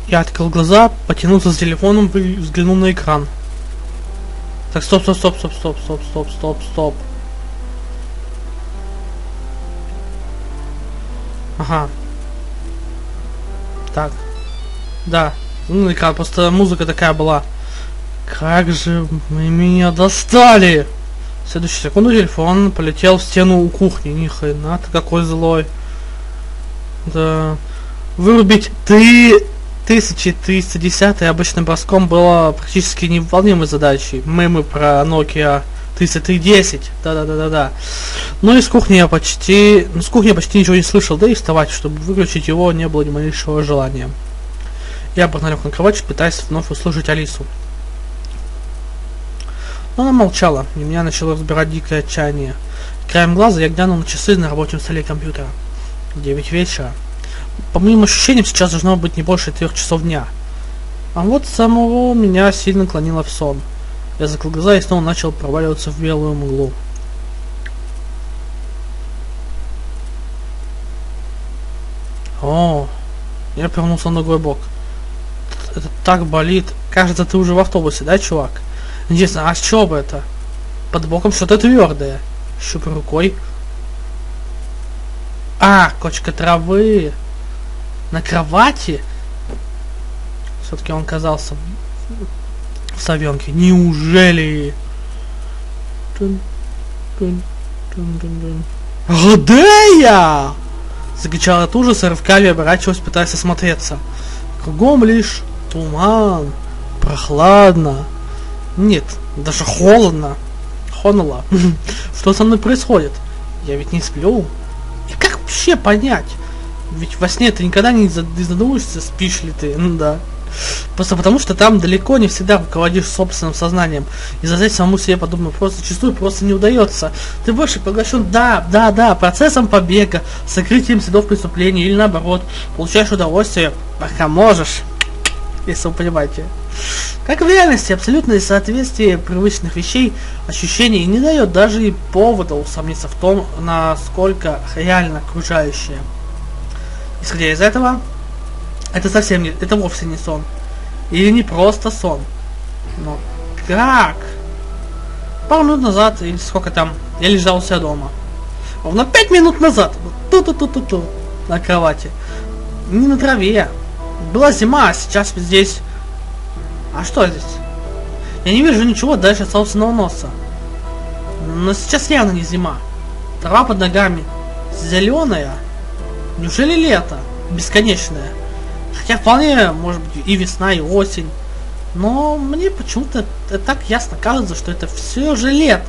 Я открыл глаза, потянулся за телефоном и взглянул на экран. Так, стоп. Ага. Так. Да. Ну, экран, просто музыка такая была. Как же вы меня достали! В следующую секунду телефон полетел в стену у кухни. Ни хрена ты какой злой. Да. Вырубить 3310 обычным броском было практически невыполнимой задачей. Мемы про Nokia 3310. Да. Но с кухни я почти ничего не слышал, да и вставать, чтобы выключить его, не было ни малейшего желания. Я налег на кровать, пытаясь вновь услышать Алису. Но она молчала, и меня начало разбирать дикое отчаяние. Краем глаза я глянул на часы на рабочем столе компьютера. 9 вечера. По моим ощущениям, сейчас должно быть не больше 3 часов дня. А вот самого меня сильно клонило в сон. Я закрыл глаза и снова начал проваливаться в белую мглу. О, я повернулся на другой бок. Это так болит. Кажется, ты уже в автобусе, да, чувак? Интересно, а с чего бы это? Под боком что-то твердое. Щупай рукой. А, кочка травы. На кровати? Все-таки он казался в совенке. Неужели? Где? Закричал от ужаса, рывками оборачиваясь, пытаясь осмотреться. Кругом лишь туман. Прохладно. Нет, даже холодно. Хонула. Что со мной происходит? Я ведь не сплю. И как вообще понять? Ведь во сне ты никогда не задумываешься, спишь ли ты. Ну да. Просто потому, что там далеко не всегда руководишь собственным сознанием. И задать самому себе подобный вопрос зачастую просто не удается. Ты больше поглощен, да, процессом побега, сокрытием следов преступления или наоборот, получаешь удовольствие, пока можешь. Если вы понимаете. Как в реальности, абсолютное соответствие привычных вещей, ощущений не дает даже и повода усомниться в том, насколько реально окружающее. Исходя из этого, это вовсе не сон. Или не просто сон. Но как? Пару минут назад, или сколько там, я лежал у себя дома. Ровно 5 минут назад, ту-ту-ту-ту-ту, на кровати. Не на траве. Была зима, а сейчас здесь... А что здесь? Я не вижу ничего дальше собственного носа. Но сейчас явно не зима. Трава под ногами зеленая. Неужели лето? Бесконечное. Хотя вполне, может быть, и весна, и осень. Но мне почему-то так ясно кажется, что это все же лето.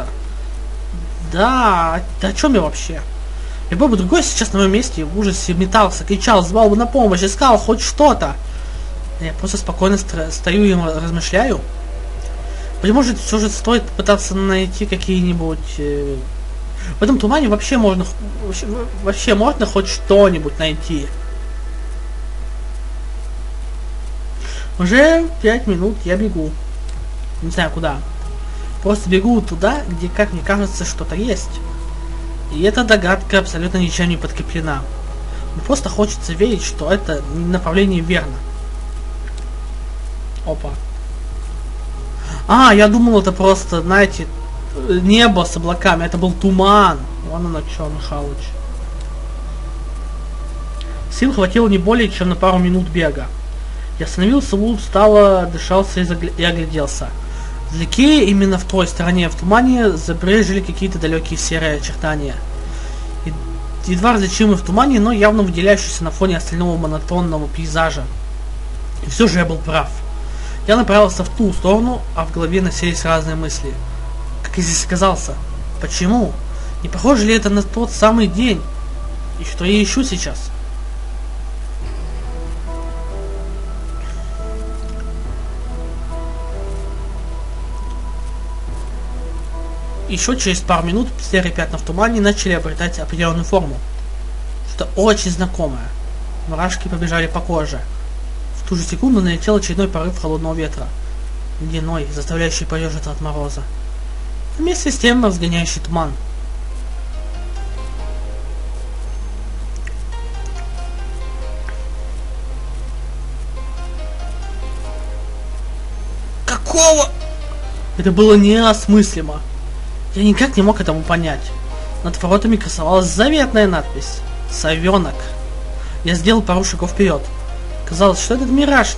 Да о чем я вообще? Любой бы другой сейчас на моем месте в ужасе метался, кричал, звал бы на помощь, искал хоть что-то. Я просто спокойно стою и размышляю. Быть может, все же стоит пытаться найти какие-нибудь... В этом тумане вообще можно хоть что-нибудь найти. Уже 5 минут я бегу. Не знаю куда. Просто бегу туда, где, как мне кажется, что-то есть. И эта догадка абсолютно ничем не подкреплена. Мне просто хочется верить, что это направление верно. Опа. А, я думал, это просто, знаете, небо с облаками. Это был туман. Вон оно что, Михалыч. Сил хватило не более чем на пару минут бега. Я остановился, устало дышался и огляделся. Вдалеке, именно в той стороне, в тумане, забрежили какие-то далекие серые очертания. Едва различимые в тумане, но явно выделяющиеся на фоне остального монотонного пейзажа. И все же я был прав. Я направился в ту сторону, а в голове носились разные мысли. Как я здесь оказался? Почему? Не похоже ли это на тот самый день? И что я ищу сейчас? Еще через пару минут серые пятна в тумане начали обретать определенную форму. Что-то очень знакомое. Мурашки побежали по коже. В ту же секунду налетел очередной порыв холодного ветра. Ледяной, заставляющий поежиться от мороза. Вместе с тем разгоняющий туман. Это было неосмыслимо. Я никак не мог этому понять. Над воротами красовалась заветная надпись «Совенок». Я сделал пару шагов вперед. Казалось, что этот мираж,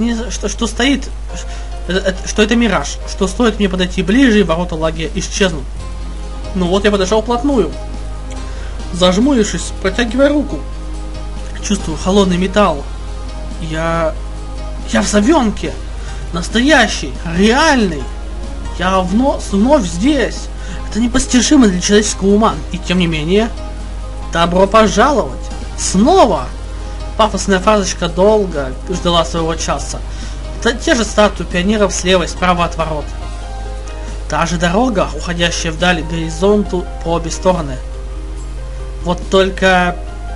что это мираж, что стоит мне подойти ближе, и ворота лагеря исчезнут. Ну вот я подошел вплотную. Зажмурившись, протягивая руку. Чувствую холодный металл. Я в совенке. Настоящий, реальный. Я вновь здесь. Это непостижимо для человеческого ума. И тем не менее, добро пожаловать. Снова. Пафосная фразочка долго ждала своего часа. Те же статуи пионеров слева и справа от ворот. Та же дорога, уходящая вдаль к горизонту по обе стороны. Вот только...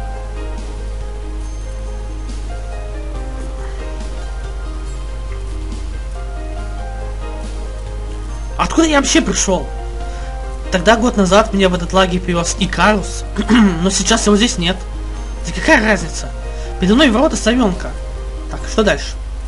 Откуда я вообще пришел? Тогда год назад меня в этот лагерь привез Икарус, но сейчас его здесь нет. Да какая разница? Передо мной ворота совенка. Так, что дальше?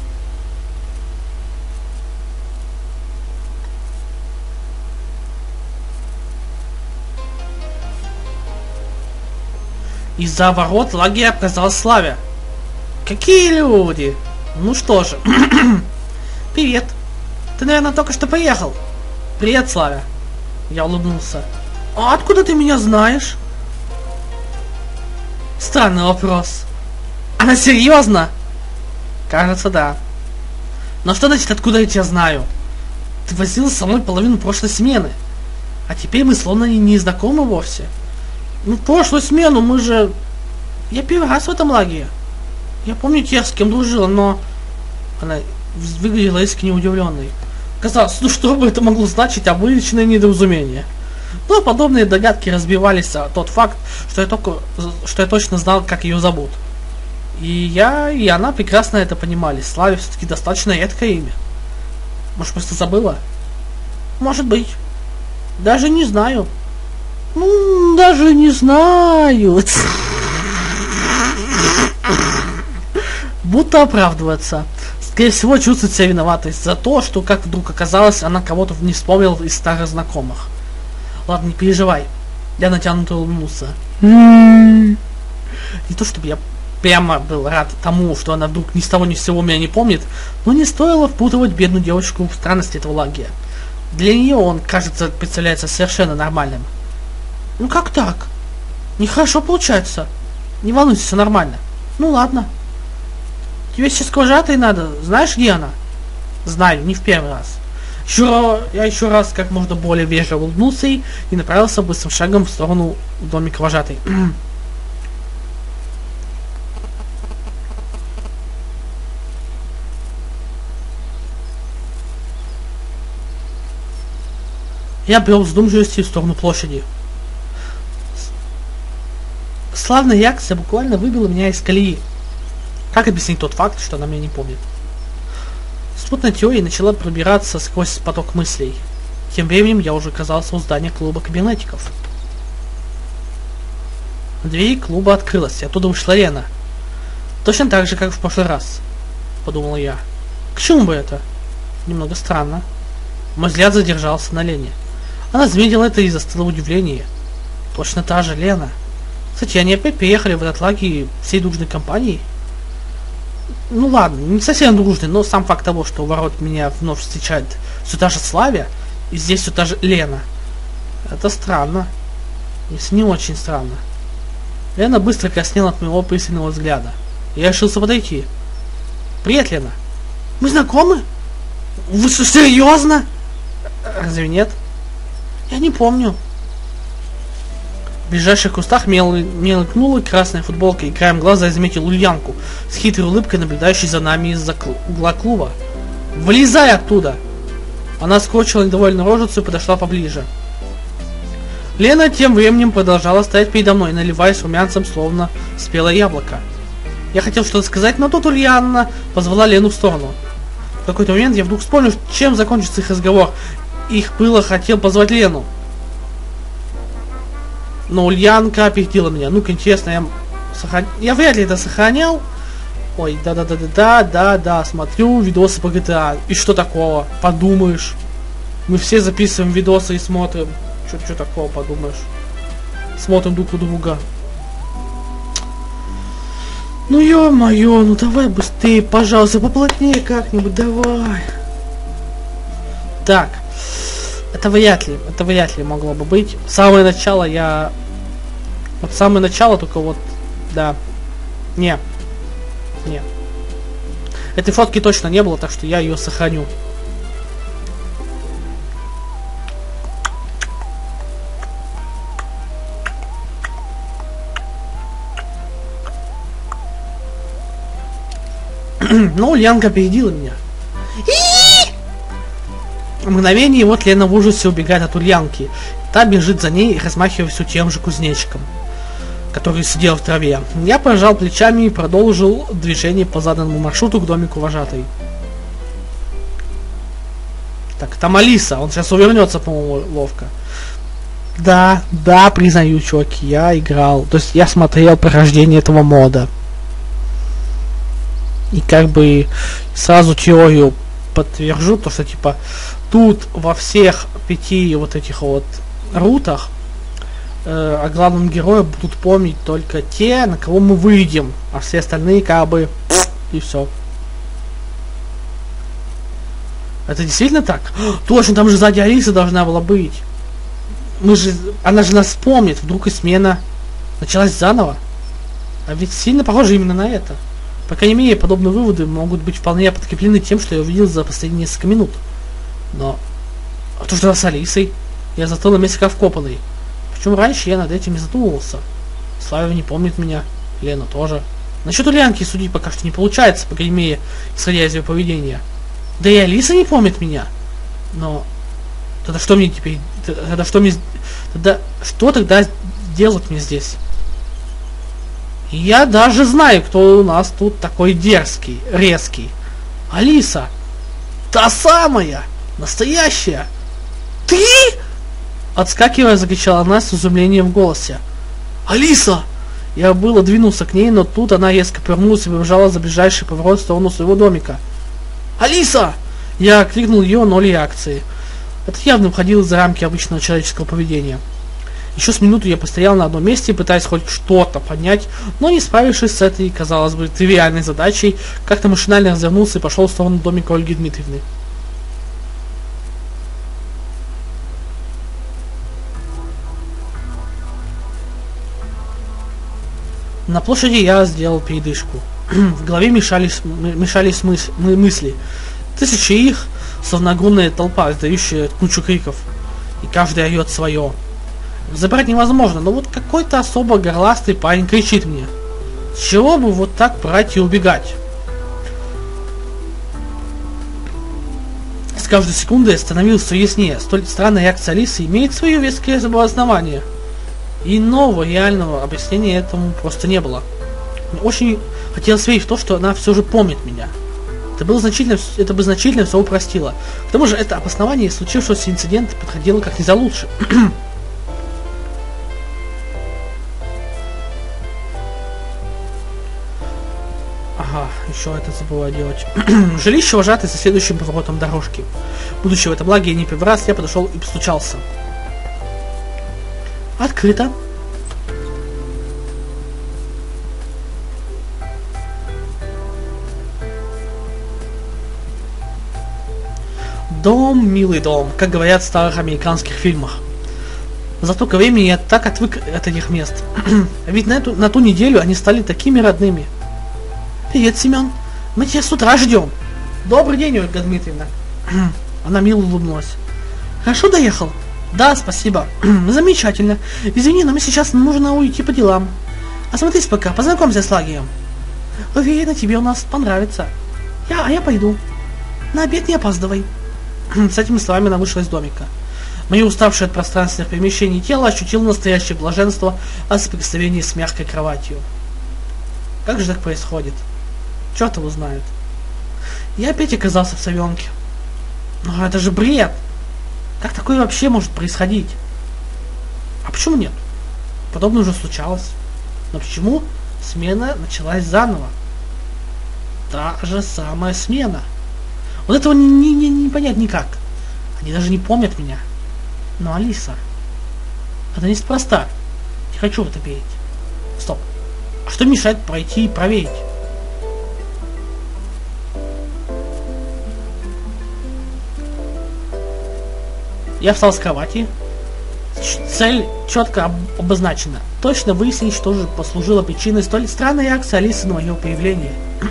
Из-за ворот лагеря оказалась Славя. Какие люди! Ну что же. Привет. Ты, наверное, только что приехал. Привет, Славя. Я улыбнулся. А откуда ты меня знаешь? Странный вопрос. Она серьезно? Кажется, да. Но что значит, откуда я тебя знаю? Ты возился со мной половину прошлой смены. А теперь мы словно не знакомы вовсе. Ну, прошлую смену мы же... Я первый раз в этом лагере. Я помню тех, с кем дружила, но... Она выглядела искренне удивленной. Казалось, ну что бы это могло значить, обычное недоразумение. Но подобные догадки разбивались о тот факт, что я точно знал, как ее зовут. И она прекрасно это понимали. Славе все-таки достаточно редкое имя. Может, просто забыла? Может быть. Даже не знаю. Ну, даже не знаю. Будто оправдываться. Скорее всего, чувствует себя виноватой за то, что, как вдруг оказалось, она кого-то не вспомнила из старых знакомых. Ладно, не переживай. Я натянуто улыбнулся. Не то чтобы я прямо был рад тому, что она вдруг ни с того ни с сего меня не помнит, но не стоило впутывать бедную девочку в странности этого лагеря. Для нее он, кажется, представляется совершенно нормальным. Ну как так? Нехорошо получается. Не волнуйся, все нормально. Ну ладно. Тебе сейчас к вожатой надо. Знаешь, где она? Знаю, не в первый раз. Я еще раз как можно более вежливо улыбнулся и направился быстрым шагом в сторону домика вожатой. Я брел с задумчивостью в сторону площади. Славная реакция буквально выбила меня из колеи. Как объяснить тот факт, что она меня не помнит? Смутная теория начала пробираться сквозь поток мыслей. Тем временем я уже оказался у здания клуба кибернетиков. Дверь клуба открылась, и оттуда вышла Лена. Точно так же, как в прошлый раз, подумал я. К чему бы это? Немного странно. Мой взгляд задержался на Лене. Она заметила это и застыла в удивлении. Точно та же Лена. Кстати, они опять приехали в этот лагерь всей дружной компанией. Ну ладно, не совсем дружный, но сам факт того, что у ворот меня вновь встречает все та же Славя, и здесь все та же Лена. Это странно. Если не очень странно. Лена быстро краснела от моего пристального взгляда. Я решился подойти. Привет, Лена. Мы знакомы? Вы что, серьезно? Разве нет? Я не помню. В ближайших кустах мелькнула красная футболка, и краем глаза я заметил Ульянку с хитрой улыбкой, наблюдающей за нами из-за угла клуба. «Вылезай оттуда!» Она скорчила недовольную рожицу и подошла поближе. Лена тем временем продолжала стоять передо мной, наливаясь румянцем, словно спелое яблоко. Я хотел что-то сказать, но тут Ульяна позвала Лену в сторону. В какой-то момент я вдруг вспомнил, чем закончится их разговор. Хотел позвать Лену. Но Ульянка опередила меня. Ну-ка, интересно, я вряд ли это сохранял. Ой, да, смотрю видосы по GTA. И что такого? Подумаешь. Мы все записываем видосы и смотрим. Что такого, подумаешь? Смотрим друг у друга. Ну ё-моё, ну давай быстрее, пожалуйста, поплотнее как-нибудь, давай. Так. Это вряд ли могло бы быть. Самое начало я... Вот самое начало только вот... Да. Не. Этой фотки точно не было, так что я ее сохраню. Но Ульянка опередила меня. В мгновение вот Лена в ужасе убегает от Ульянки. Та бежит за ней, размахивая все тем же кузнечиком, который сидел в траве. Я пожал плечами и продолжил движение по заданному маршруту к домику вожатой. Так, там Алиса, он сейчас увернется, по-моему, ловко. Да, признаю, чуваки, я играл. То есть я смотрел прохождение этого мода. И как бы сразу теорию подтвержу, то что типа тут во всех 5 вот этих вот рутах о главном герое будут помнить только те, на кого мы выйдем, а все остальные как бы и все. Это действительно так? Точно, там же сзади Алиса должна была быть. Она же нас помнит, вдруг и смена началась заново. А ведь сильно похоже именно на это. По крайней мере, подобные выводы могут быть вполне подкреплены тем, что я увидел за последние несколько минут. Но... А то, что с Алисой, я застыл на месте как вкопанный. Причем раньше я над этим не задумывался. Слава не помнит меня, Лена тоже. Насчет Ульянки судить пока что не получается, по крайней мере, исходя из ее поведения. Да и Алиса не помнит меня. Но... Тогда что мне теперь... Тогда что тогда делать мне здесь? Я даже знаю, кто у нас тут такой дерзкий, резкий. Алиса! Та самая! Настоящая! Ты? Отскакивая, закричала она с изумлением в голосе. Алиса! Я было двинулся к ней, но тут она резко повернулась и побежала за ближайший поворот в сторону своего домика. Алиса! Я кликнул ее, но реакции. Это явно выходило за рамки обычного человеческого поведения. Еще с минуту я постоял на одном месте, пытаясь хоть что-то понять, но не справившись с этой, казалось бы, тривиальной задачей, как-то машинально развернулся и пошел в сторону домика Ольги Дмитриевны. На площади я сделал передышку. В голове мешались мысли. Тысячи их, словно огромная толпа, издающая кучу криков. И каждый орет свое. Забрать невозможно, но вот какой-то особо горластый парень кричит мне. С чего бы вот так брать и убегать? С каждой секундой становилось все яснее. Столь странная реакция Алисы имеет свое веское основание. Иного реального объяснения этому просто не было. Мне очень хотелось верить в то, что она все же помнит меня. Это бы значительно все упростило. К тому же это обоснование случившегося инцидента подходило как нельзя лучше. Ага, еще это забыла делать. Жилище вожатой за следующим поворотом дорожки. Будучи в этом лагере не первый раз, я подошел и постучался. Открыто. Дом, милый дом, как говорят в старых американских фильмах. За столько времени я так отвык от этих мест. Ведь на ту неделю они стали такими родными. Привет, Семен. Мы тебя с утра ждем. Добрый день, Ольга Дмитриевна. Она мило улыбнулась. Хорошо доехал? Да, спасибо. Замечательно. Извини, но мне сейчас нужно уйти по делам. Осмотрись пока, познакомься с лагерем. Уверена, тебе у нас понравится. Я пойду. На обед не опаздывай. С этими словами она вышла из домика. Мое уставшее от пространственных перемещений тело ощутило настоящее блаженство от соприкосновения с мягкой кроватью. Как же так происходит? Черт его знает. Я опять оказался в совенке. Но это же бред! Как такое вообще может происходить? А почему нет? Подобное уже случалось. Но почему смена началась заново? Та же самая смена. Вот этого не понять никак. Они даже не помнят меня. Но, Алиса, это неспроста. Не хочу в это верить. Стоп. А что мешает пройти и проверить? Я встал с кровати. Цель четко обозначена. Точно выяснить, что же послужило причиной столь странной реакции Алисы на мое появление.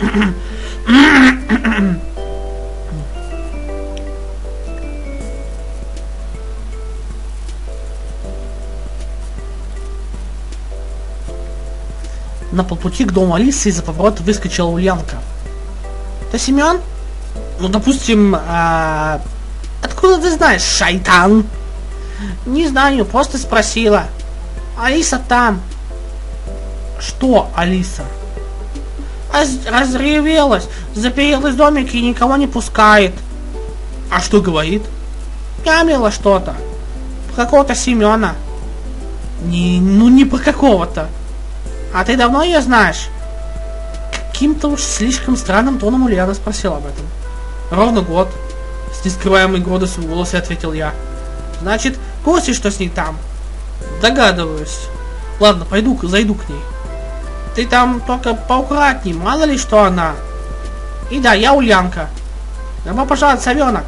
На полпути к дому Алисы из-за поворота выскочила Ульянка. Ты Семен? Ну, допустим, откуда ты знаешь, шайтан? Не знаю, просто спросила. Алиса там. Что Алиса? Разревелась, заперелась в домике и никого не пускает. А что говорит? Мямлила что-то. Про какого-то Семена. Не про какого-то. А ты давно ее знаешь? Каким-то уж слишком странным тоном Ульяна спросила об этом. Ровно год. С нескрываемой гордостью в голосе ответил я. Значит, в курсе, что с ней там? Догадываюсь. Ладно, зайду к ней. Ты там только поаккуратней, мало ли что она. И да, я Ульянка. Добро пожаловать, совенок.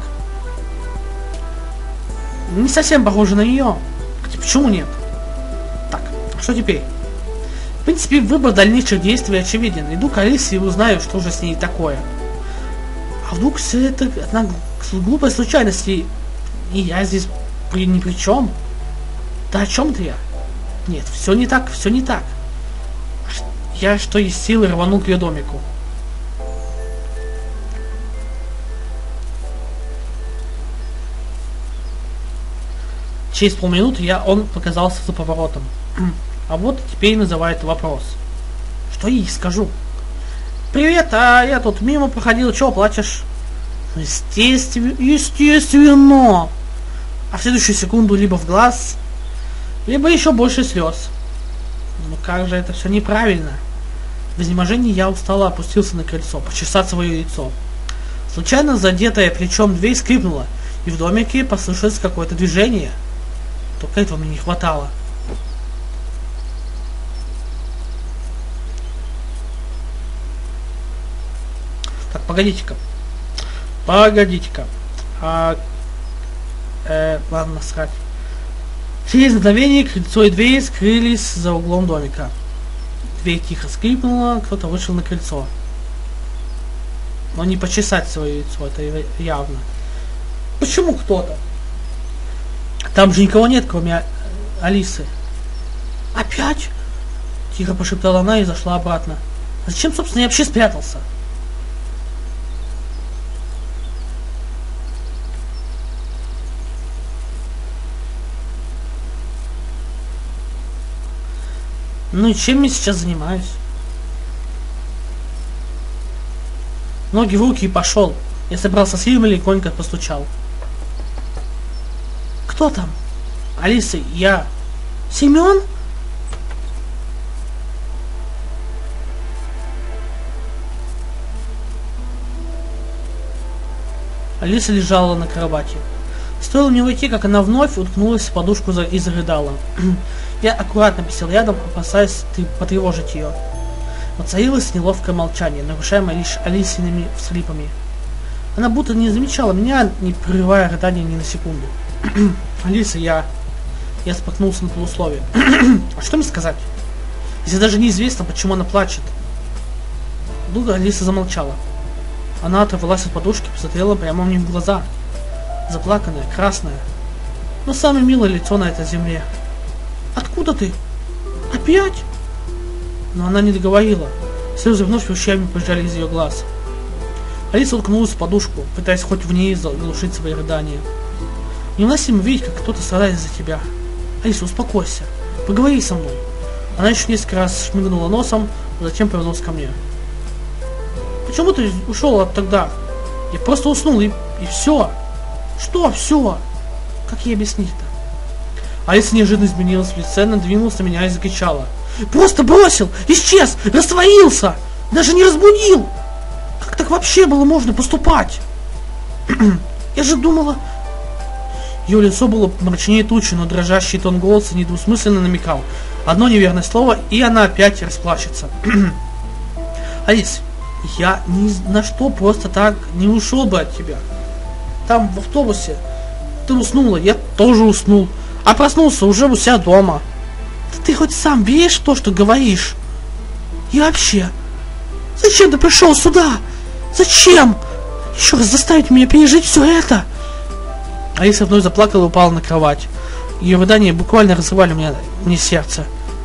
Не совсем похоже на нее. Почему нет? Так, что теперь? В принципе, выбор дальнейших действий очевиден. Иду к Алисе и узнаю, что же с ней такое. А вдруг все это одна глупая случайность, и я здесь ни при чем? Да о чем-то я? Нет, все не так, все не так. Я, что есть силы, рванул к ее домику. Через полминуты он показался за поворотом. А вот теперь называет вопрос. Что ей скажу? Привет, а я тут мимо проходил, чего плачешь? Естественно. А в следующую секунду либо в глаз, либо еще больше слез. Ну как же это все неправильно. В изнеможении я устало опустился на крыльцо, почесать свое яйцо. Случайно задетая плечом дверь скрипнула, и в домике послышалось какое-то движение. Только этого мне не хватало. Так, погодите-ка. Ладно, насрать. Через мгновение крыльцо и дверь скрылись за углом домика. Дверь тихо скрипнула, кто-то вышел на крыльцо. Но не почесать свое яйцо, это явно. Почему кто-то? Там же никого нет, кроме Алисы. Опять? Тихо пошептала она и зашла обратно. А зачем, собственно, я вообще спрятался? Ну и чем я сейчас занимаюсь? Ноги в руки и пошел. Я собрался с силами и легонько постучал. Кто там? Алиса, я. Семен? Алиса лежала на кровати. Стоило мне уйти, как она вновь уткнулась в подушку и зарыдала. Я аккуратно присел рядом, опасаясь потревожить ее. Воцарилось неловкое молчание, нарушаемое лишь Алисиными всхлипами. Она будто не замечала меня, не прерывая рыдания ни на секунду. Алиса, я споткнулся на полусловие. А что мне сказать? Если даже неизвестно, почему она плачет. Долго Алиса замолчала. Она оторвалась от подушки, посмотрела прямо мне в глаза. Заплаканная, красная. Но самое милое лицо на этой земле. Откуда ты? Опять? Но она не договорила. Слезы вновь ручьями побежали из ее глаз. Алиса уткнулась в подушку, пытаясь хоть в ней заглушить свои рыдания. Невыносимо видеть, как кто-то страдает из-за тебя. Алиса, успокойся. Поговори со мной. Она еще несколько раз шмыгнула носом, а затем повернулась ко мне. Почему ты ушел от тогда? Я просто уснул и все. Что все? Как ей объяснить-то? Алиса неожиданно изменилась в лице, надвинулась на меня и закричала. Просто бросил! Исчез! Растворился! Даже не разбудил! Как так вообще было можно поступать? Я же думала... Ее лицо было мрачнее тучи, но дрожащий тон голоса недвусмысленно намекал. Одно неверное слово, и она опять расплачется. Алис, я ни на что просто так не ушел бы от тебя. Там в автобусе ты уснула, я тоже уснул. А проснулся уже у себя дома. Да ты хоть сам веришь в то, что говоришь? И вообще, зачем ты пришел сюда? Зачем? Еще раз заставить меня пережить все это? Алиса вновь заплакала и упала на кровать. Ее рыдания буквально разрывали мне сердце.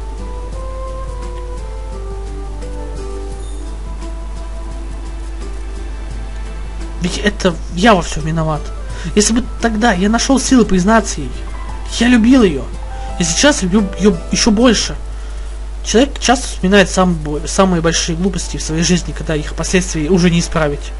Ведь это я во всем виноват. Если бы тогда я нашел силы признаться ей, я любил ее. И сейчас люблю ее еще больше. Человек часто вспоминает самые большие глупости в своей жизни, когда их последствий уже не исправить.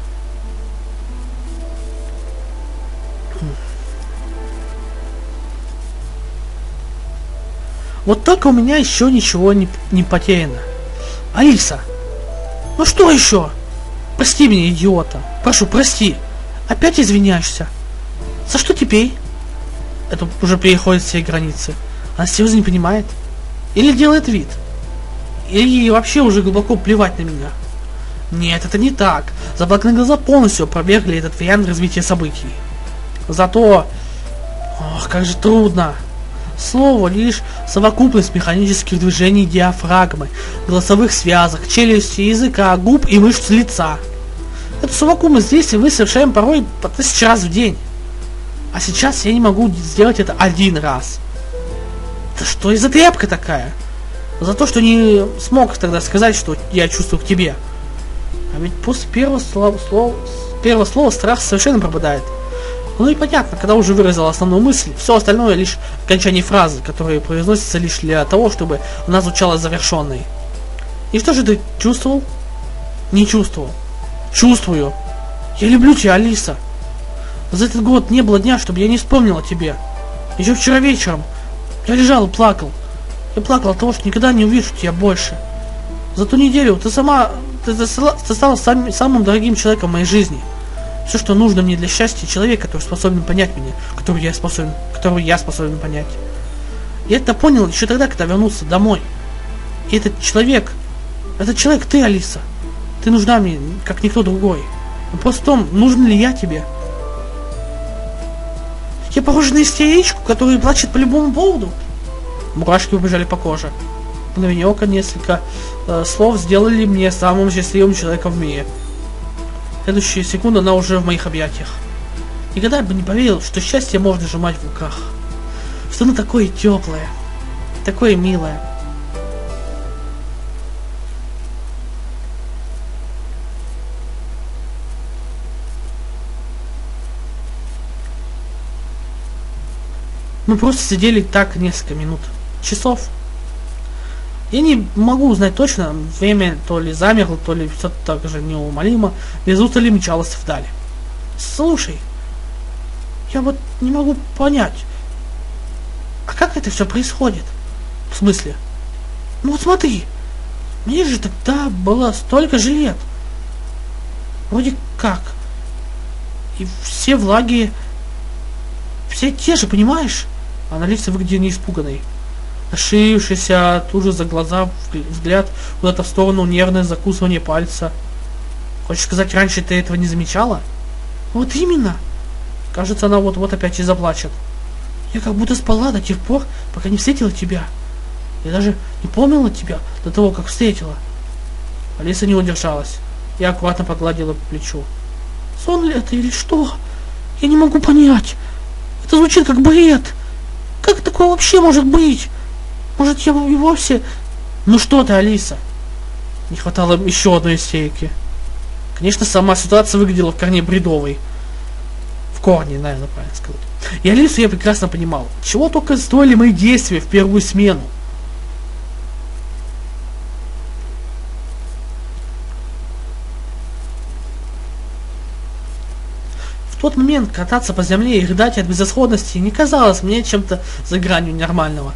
Вот только у меня еще ничего не потеряно. Алиса, ну что еще? Прости меня, идиота. Прошу, прости. Опять извиняешься. За что теперь? Это уже переходит все границы. Она серьезно не понимает? Или делает вид? Или ей вообще уже глубоко плевать на меня? Нет, это не так. Заплаканные глаза полностью опровергли этот вариант развития событий. Зато... Ох, как же трудно. Слово лишь совокупность механических движений диафрагмы, голосовых связок, челюсти, языка, губ и мышц лица. Эту совокупность действий мы совершаем порой по 1000 раз в день. А сейчас я не могу сделать это один раз. Да что за тряпка такая? За то, что не смог тогда сказать, что я чувствую к тебе. А ведь после первого слова страх совершенно пропадает. Ну и понятно, когда уже выразил основную мысль, все остальное лишь окончание фразы, которые произносятся лишь для того, чтобы она звучала завершенной. И что же ты чувствовал? Не чувствовал. Чувствую. Я люблю тебя, Алиса. За этот год не было дня, чтобы я не вспомнил о тебе. Еще вчера вечером я лежал и плакал. Я плакал от того, что никогда не увижу тебя больше. За ту неделю ты стала самым дорогим человеком в моей жизни. Все, что нужно мне для счастья, человек, который способен понять меня, которого я способен понять. Я это понял еще тогда, когда вернулся домой. И этот человек ты, Алиса. Ты нужна мне, как никто другой. Вопрос в том, нужен ли я тебе. Я похожа на истеричку, которая плачет по любому поводу. Мурашки убежали по коже. В мгновение ока несколько слов сделали мне самым счастливым человеком в мире. В следующую секунду она уже в моих объятиях. Никогда бы не поверил, что счастье можно сжимать в руках. Что оно такое теплое, такое милое. Мы просто сидели так несколько минут, часов. Я не могу узнать точно, время то ли замерло, то ли все так же неумолимо, без устали мчалось вдали. Слушай, я вот не могу понять, а как это все происходит? В смысле? Ну вот смотри, мне же тогда было столько же лет. Вроде как. И все влаги, все те же, понимаешь? А на лице выглядел не испуганный. Ошибшийся тут же за глаза взгляд куда-то в сторону, нервное закусывание пальца. Хочешь сказать, раньше ты этого не замечала? Вот именно. Кажется, она вот-вот опять и заплачет. Я как будто спала до тех пор, пока не встретила тебя. Я даже не помнила тебя до того, как встретила. Алиса не удержалась. Я аккуратно погладила по плечу. Сон ли это или что? Я не могу понять. Это звучит как бред. Как такое вообще может быть? Может, я и вовсе... Ну что ты, Алиса? Не хватало еще одной истерики. Конечно, сама ситуация выглядела в корне бредовой. В корне, наверное, правильно сказать. И Алису я прекрасно понимал. Чего только стоили мои действия в первую смену. В тот момент кататься по земле и рыдать от безысходности не казалось мне чем-то за гранью нормального.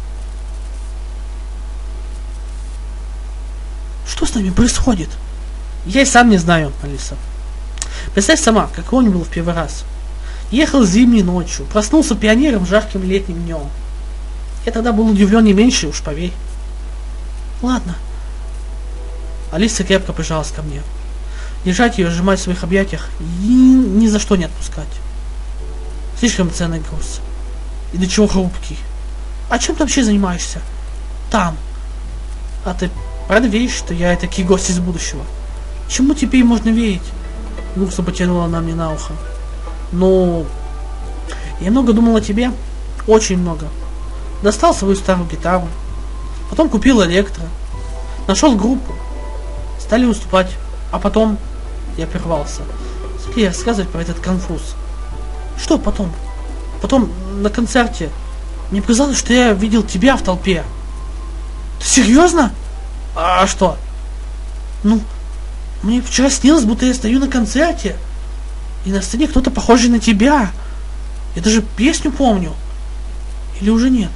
Что с нами происходит? Я и сам не знаю, Алиса. Представь сама, какой он был в первый раз. Ехал зимней ночью, проснулся пионером жарким летним днем. Я тогда был удивлен не меньше, уж поверь. Ладно. Алиса крепко прижалась ко мне. Держать ее, сжимать в своих объятиях и ни за что не отпускать. Слишком ценный груз. И до чего хрупкий. А чем ты вообще занимаешься? Там. А ты правда веришь, что я таки гость из будущего? Чему теперь можно верить? Гурса потянула она мне на ухо. Ну, я много думал о тебе. Очень много. Достал свою старую гитару. Потом купил электро. Нашел группу. Стали выступать. А потом я прервался. Стали рассказывать про этот конфуз. Что потом? Потом на концерте мне показалось, что я видел тебя в толпе. Ты серьезно? А что? Ну, мне вчера снилось, будто я стою на концерте. И на сцене кто-то похожий на тебя. Я даже песню помню. Или уже нет?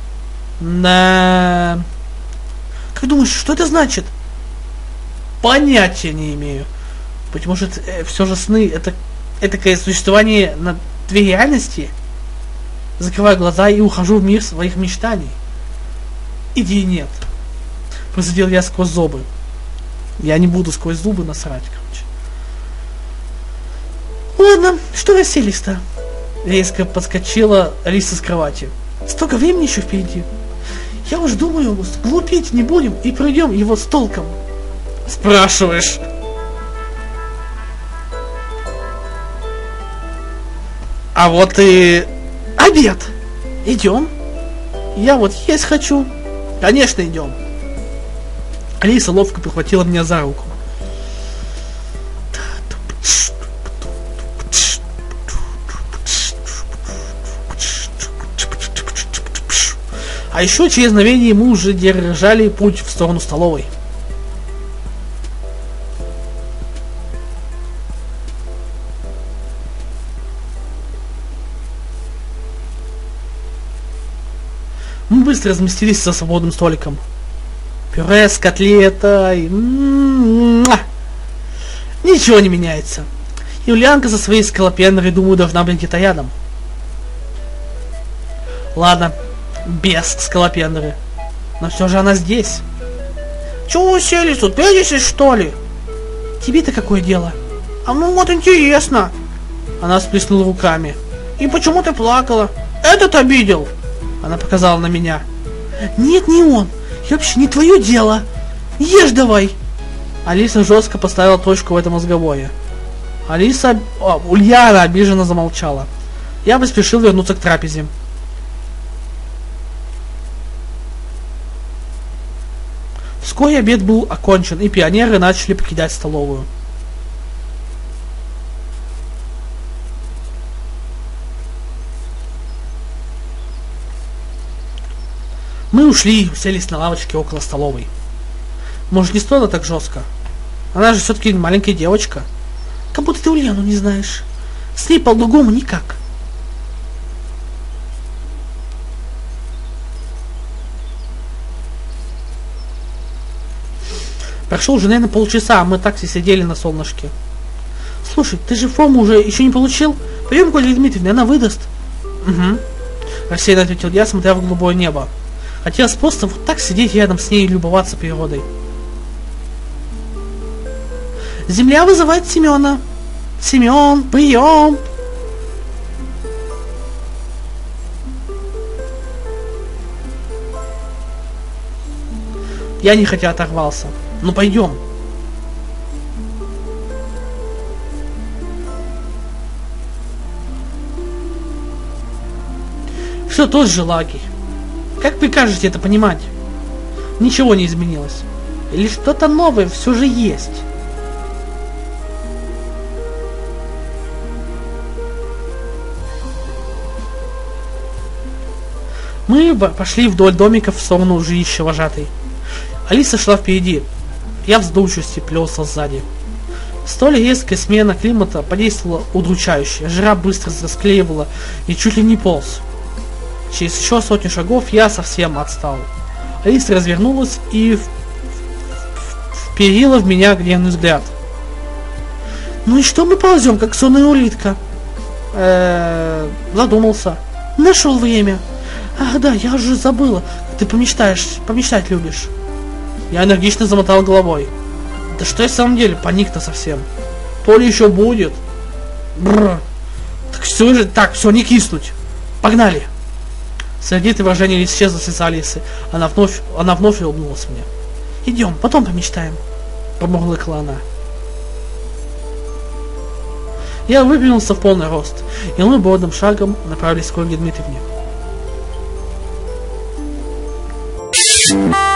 Да. Как думаешь, что это значит? Понятия не имею. Быть может, все же сны это такое существование на две реальности? Закрываю глаза и ухожу в мир своих мечтаний. Иди нет. Процедил я сквозь зубы. Я не буду сквозь зубы насрать, короче. Ладно, что расселись-то? Резко подскочила Алиса с кровати. Столько времени еще впереди. Я уж думаю, глупить не будем и пройдем его с толком. Спрашиваешь? А вот и обед. Идем. Я вот есть хочу. Конечно, идем. Алиса ловко прихватила меня за руку. А еще через мгновение мы уже держали путь в сторону столовой. Мы быстро разместились за свободным столиком. Пюре с котлетой. Ничего не меняется. Юлианка со своей скалопендрой, думаю, должна быть где-то рядом. Ладно, без скалопендры. Но все же она здесь. Чего уселись тут? Пятитесь, что ли? Тебе-то какое дело? А ну вот интересно. Она сплеснула руками. И почему ты плакала? Этот обидел. Она показала на меня. Нет, не он. Я вообще не твое дело. Ешь давай. Алиса жестко поставила точку в этом разговоре. Ульяна обиженно замолчала. Я поспешил вернуться к трапезе. Вскоре обед был окончен, и пионеры начали покидать столовую. Мы ушли и уселись на лавочке около столовой. Может, не стоило так жестко? Она же все-таки маленькая девочка. Как будто ты Ульяну не знаешь. С ней по-другому никак. Прошло уже, наверное, полчаса, а мы так все сидели на солнышке. Слушай, ты же форму уже еще не получил? Пойдем к Ольге Дмитриевне, она выдаст. Угу. Рассеянно ответил я, смотря в голубое небо. Хотелось просто вот так сидеть рядом с ней и любоваться природой. Земля вызывает Семена. Семен, прием! Я нехотя оторвался. Ну пойдем. Все тот же лагерь. Как прикажете это понимать? Ничего не изменилось. Или что-то новое все же есть? Мы пошли вдоль домиков в сторону жилища вожатой. Алиса шла впереди. Я в задумчивости плелся сзади. Столь резкая смена климата подействовала удручающе. Жара быстро расклеивала и чуть ли не полз. Через еще сотню шагов я совсем отстал. Алиса развернулась и вперила в меня гневный взгляд. Ну и что мы ползем, как сонная улитка? Задумался. Нашел время. Ах да, я уже забыла. Ты помечтать любишь. Я энергично замотал головой. Да что я в самом деле, паник-то совсем. То ли еще будет. Бррр. Так, все, не киснуть. Погнали. Сердитое выражение исчезло с лица Алисы. Она вновь улыбнулась мне. Идем, потом помечтаем. Промурлыкала она. Я выпрямился в полный рост, и мы бодным шагом направились к Ольге Дмитриевне.